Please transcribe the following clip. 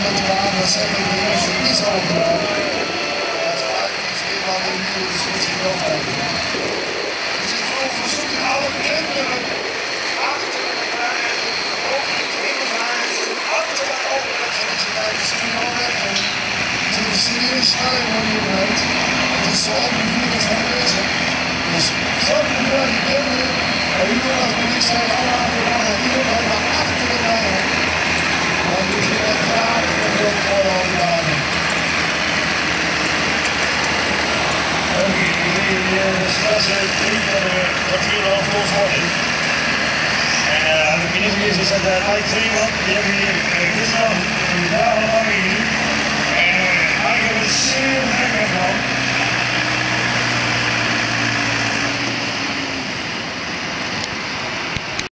met de baan, dat zijn we de eerste niet zo opdragen. Dat is eigenlijk niet wat de nieuwe discussie nog hebben. Dus ik wil verzoeken alle kinderen achter de rijden, ook niet in de rijden, achter de overheidsfunctionaris misschien al werken. Het is een serieus schijn van die rijdt. Het is zo onbevoelig van mensen. Dus zorg ervoor dat je kinderen, en u wil als politie zijn, allemaal aan de iedereen naar achter de rijden. Dan moet je echt graag een heel vooral laten. Oké, de stress drie kwartier afgelost worden. En de minister is dat Mike Freeman, die hebben hier gisteravond een dagenlang hier.